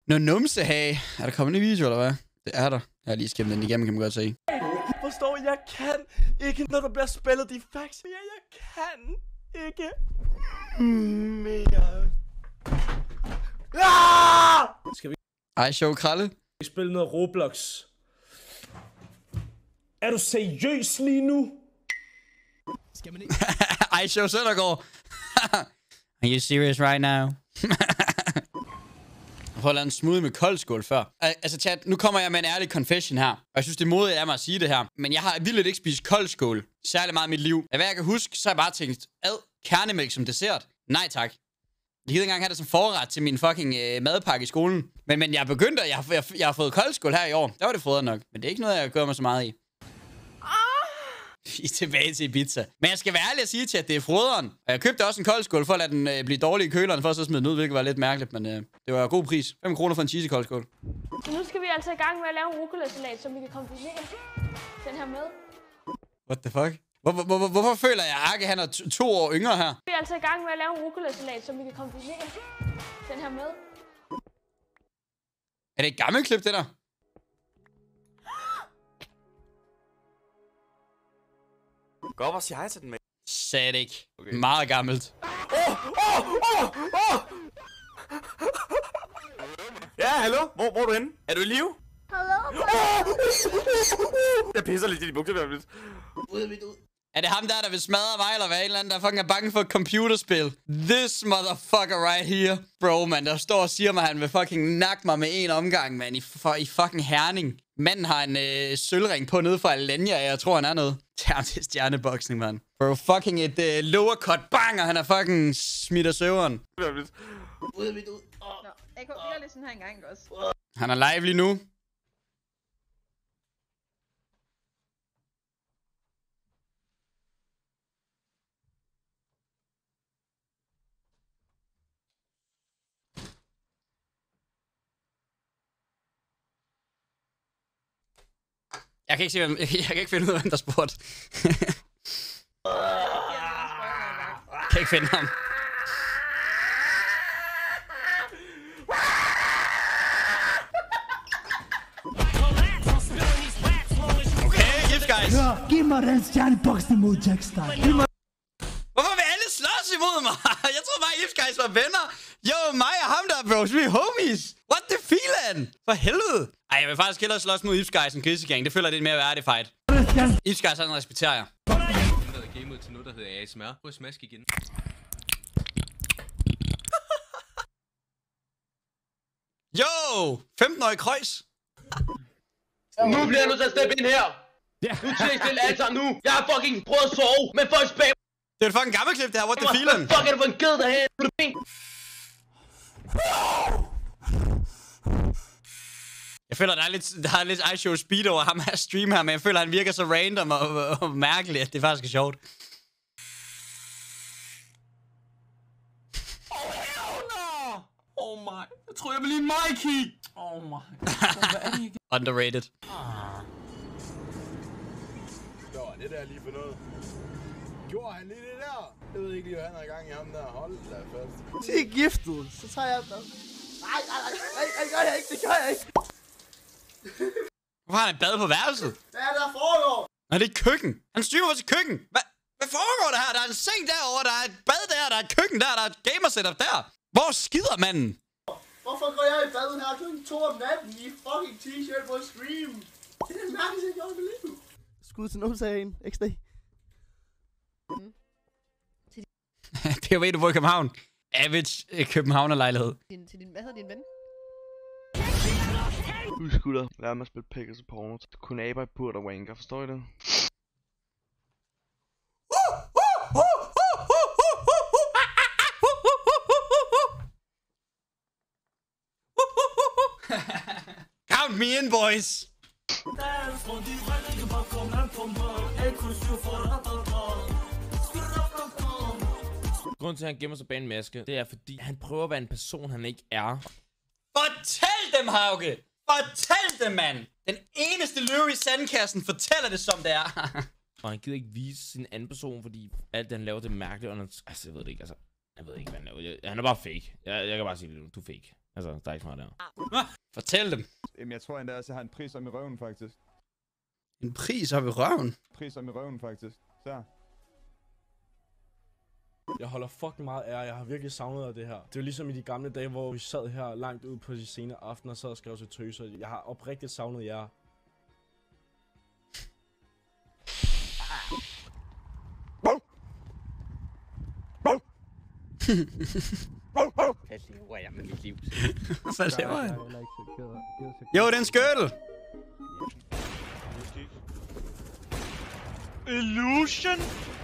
Nå numsehage. Er der kommet en video, eller hvad? Det er der. Jeg har lige skimmet den igennem, kan man godt se. Forstår, jeg kan ikke, når der bliver spillet de facts. Ja, jeg kan ikke mere. Skal vi Ej, show Kralle. spille noget Roblox? Er du seriøs lige nu? Skal man ikke? Ej, show Søndergaard. Are you serious right now? Jeg prøver at lade en smoothie med koldskål før. Altså chat, nu kommer jeg med en ærlig confession her. Og jeg synes, det er modigt af mig at sige det her. Men jeg har vildt ikke spist koldskål særlig meget i mit liv. Hvad jeg kan huske, så har jeg bare tænkt, kernemælk som dessert? Nej tak. Jeg gider ikke engang have det som forret til min fucking madpakke i skolen. Men jeg er begyndt, at jeg har fået koldskål her i år. Der var det fodret nok. Men det er ikke noget, jeg gør mig så meget i. Vi er tilbage til Ibiza. Men jeg skal være ærlig at sige til, at det er froderen. Og jeg købte også en koldskål for at lade den blive dårlig i køleren, for at så smide den ud, hvilket var lidt mærkeligt. Men det var god pris. 5 kroner for en cheesy koldskål. Så nu skal vi altså i gang med at lave en rucola-salat, som vi kan kombinere den her med. What the fuck? Hvorfor føler jeg, at Arke han er 2 år yngre her? Vi er altså i gang med at lave en rucola-salat, som vi kan kombinere den her med. Er det et gammelt klip, det der? Gå op og sige hej til den med. Sagde det ikke. Okay. Meget gammelt. Ja, hallo? Hvor er du henne? Er du i live? Hallo? Jeg pisser lidt i de bukser, der er lidt. Er det ham der vil smadre mig, eller hvad? En eller anden, der fucking er bange for et computerspil? This motherfucker right here. Bro, man, der står og siger mig, at han vil fucking nakke mig med en omgang, man, i fucking Herning. Manden har en sølvring på nede fra Alanya, jeg tror, han er noget. Term til stjerneboksning, man. Bro, fucking et lower cut bang, og han er fucking smidt af søveren. Nå, jeg kan gøre det sådan her engang også. Han er live lige nu. Jeg kan ikke se, jeg kan ikke finde ud af, hvem der spurgte. Jeg kan ikke finde ham. Okay, gift guys. Giv mig den stjerneboksning mod Jackstein. Hvorfor vil alle slås imod mig? Jeg troede bare, gift guys var venner. Jo, mig og ham der, bros, vi er homies. What the feeling? For helvede. Ej, jeg vil faktisk hellere slås mod Ips Guys end Grisegang. Det føler jeg lidt mere værdigt fight. Ips Guys, han respekterer jeg. Jeg har gamet til noget, der hedder ASMR. Prøv at smaske igen. Yo! 15-årig krøjs. Nu bliver jeg nødt til at steppe ind her. Nu til I stille alle sammen nu. Jeg har fucking prøvet at sove, men folk spam. Det er et fucking gammelt klip, det her. What the feeling? Hvad fuck er det for en ged derhen? Jeg føler, der er lidt iShow speed over ham her stream her, men jeg føler, han virker så random og mærkelig, at det faktisk er sjovt. Oh my. Jeg tror, jeg vil lide Mikey. Oh my. Hvad er det igen? Underrated. Gjorde det der lige for noget? Gjorde han lige det der? Jeg ved ikke lige, hvad han har i gang i ham der. Hold da fast. Det er giftet. Så tager jeg den. Nej, det gør jeg ikke. Det gør jeg ikke. Hvorfor har han et bad på værelset? Hvad er der foregår? Nej, det er et køkken. Han streamer på sit køkken. Hvad foregår der her? Der er en seng derovre, der er et bad der er et køkken der er et gamer-setup der. Hvor skider manden? Hvorfor går jeg i bad her klokken 2 om natten i fucking t-shirt på stream? Det er det mærkeligste, jeg gør i mit liv. Skud til numsagen. XD. Det er jo ved, du bor i København. Average Københavner-lejlighed. Hvad hedder din ven? Husk gutter, lad mig spille Pegasus porno. Kun aber i burt og wanker, forstår I det? Count me in, boys! Grunden til, at han gemmer sig bag en maske, det er, fordi han prøver at være en person, han ikke er. Fortæl dem, Hauke! Fortæl dem, mand! Den eneste løve i sandkassen fortæller det, som det er. Og han gider ikke vise sin anden person, fordi alt det, han laver, det er mærkeligt. Og altså, jeg ved det ikke, altså. Jeg ved ikke, hvad han laver. Han er bare fake. Jeg kan bare sige det nu. Du er fake. Altså, der er ikke så meget der. Fortæl dem. Jamen, jeg tror endda også, jeg har en pris om i røven, faktisk. En pris op i røven? Pris om i røven, faktisk. Så. Jeg holder fucking meget af, jeg har virkelig savnet af det her. Det er jo ligesom i de gamle dage, hvor vi sad her langt ude på de sene aftener og sad og skrev til tøser. Jeg har oprigtigt savnet jer. Hvad laver jeg med mit liv? Hvad laver jeg? Jo, det er en skødel! Illusion?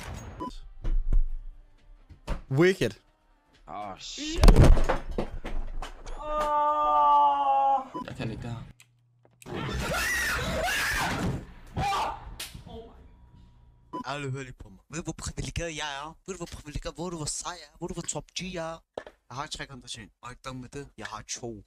Wicked. Shit. Jeg kan ikke det her. Alle hør lige på mig. Ved du, hvor privilegeret jeg er? Ved du, hvor privilegeret? Ved du, hvor sej jeg er? Ved du, hvor top G jeg er? Jeg har 3 kondition. Og ikke dog med det. Jeg har 2.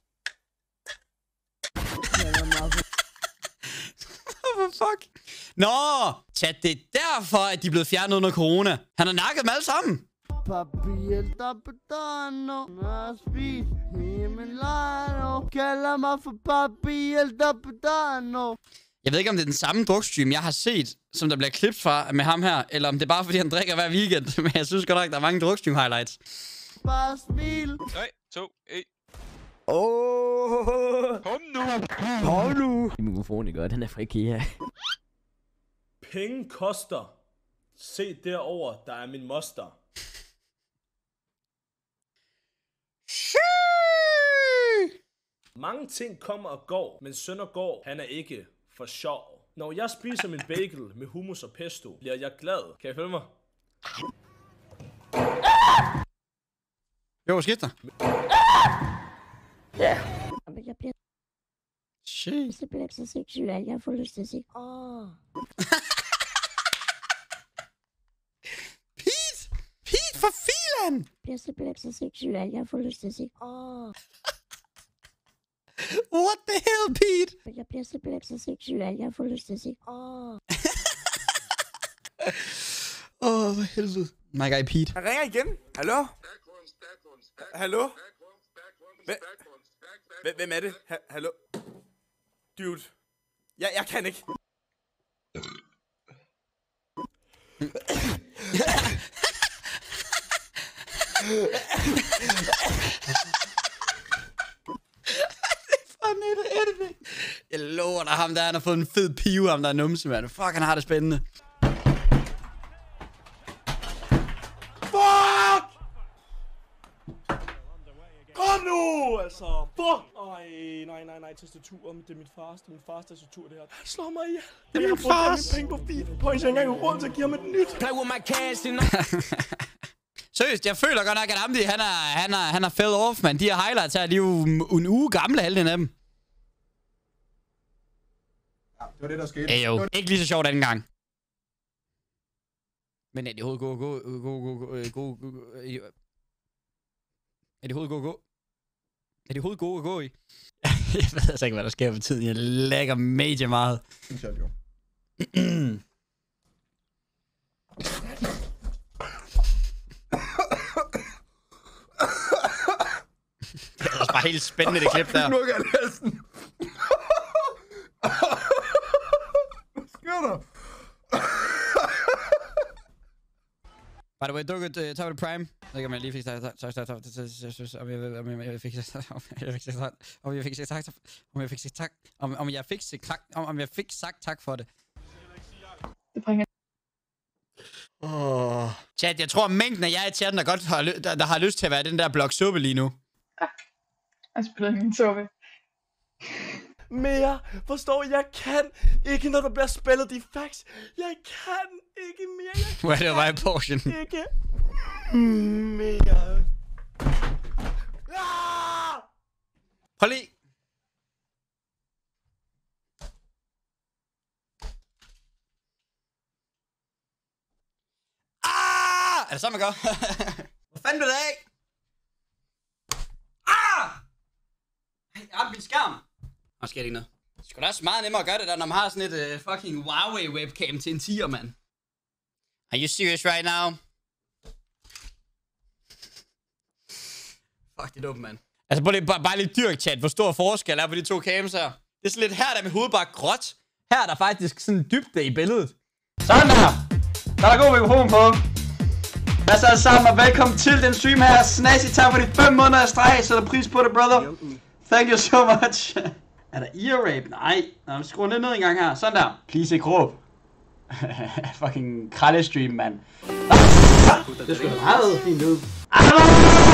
Hvad fuck? Nå! Chat, det er derfor, at de er blevet fjernet under corona. Han har nakket dem alle sammen. Kalder mig for Papi El Tapitano. Jeg ved ikke, om det er den samme drukstream, jeg har set, som der bliver klippet fra med ham her, eller om det er bare, fordi han drikker hver weekend. Men jeg synes godt nok, der er mange drukstream-highlights. Bare smil. 3, 2, 1. Kom nu. Kom nu. Mikrofonen gør, den er fra IKEA. Penge koster. Se derover, der er min moster. Mange ting kommer og går, men Søndergaard, han er ikke for sjov. Når jeg spiser min bagel med hummus og pesto, bliver jeg glad. Kan I følge mig? Jo, skifter. Ja. Jeg bliver... Shit. Det bliver så seksuelt, jeg får lyst til at sige. Pete, for filen! Jeg bliver simpelthen så seksuelt, jeg får lyst til at sige. What the hell, Pete? Jeg bliver simpelthen så seksuelt, jeg får lyst til at sige. Hvad helvede. My guy Pete. Han ringer igen. Hallo? Hallo? Hvem er det? Hallo? Dude. Jeg kan ikke. Jeg lover dig, ham der, han har fået en fed pive, ham der er numse, mand. Fuck, han har det spændende. Fuck! Kom nu, altså. Fuck! Nej, tastaturen. Det er min fars tastatur, det her. Han slår mig ihjel. Det er min fars. Jeg har fået mine penge på feed. Jeg har ikke engang råd til at give ham et nyt. Play with my cash, Seriøst, jeg føler godt nok, at Amdi, han er fell off, man. De her highlights her, de er jo en uge gamle, halvdelen af dem. Ja, det var det, der skete. Jo, ikke lige så sjovt anden gang. Men er det overhovedet gå i? Jeg ved altså ikke, hvad der sker for tiden. Jeg lægger major meget. Det er jo. Det er også bare helt spændende, det klip der. Nu kan jeg næsten. Hvad sker der? By the way, dukket Top of the Prime. Jeg ved ikke, om jeg lige fik sagt, om jeg fik sagt tak for det. Det bringer... Chat, jeg tror, mængden af jer i chatten, der har lyst til at være den der blok suppe lige nu. Jeg spiller min suppe. Mere. Forstår, jeg kan ikke, når der bliver spillet de facts. Jeg kan ikke mere. Hvad er det, var i portion? Ikke mere. Prøv lige. Er det sådan, man gør? Hvor fanden blev det af? Jeg ramte min skærm. Nå, sker det ikke noget. Det er sgu da også meget nemmere at gøre det der, når man har sådan et fucking Huawei webcam til en 10'er, mand. Are you serious right now? Fuck, det er dumt, mand. Altså, bare lidt dyrk, chat. Hvor stor forskel er på de to cams her. Det er sådan lidt, her der med hovedet bare gråt. Her er der faktisk sådan dybde i billedet. Sådan der. Der er god mikrofon på. Lad os alle sammen, og velkommen til den stream her. Snazzy, tak for de 5 måneder af streg. Sætter pris på det, brother. Thank you so much. Er der ear rape? Nej. Nå, skru lidt ned en gang her. Sådan der. Please ikke råb. Fucking krallestream, mand. Det skulle da meget fint ud.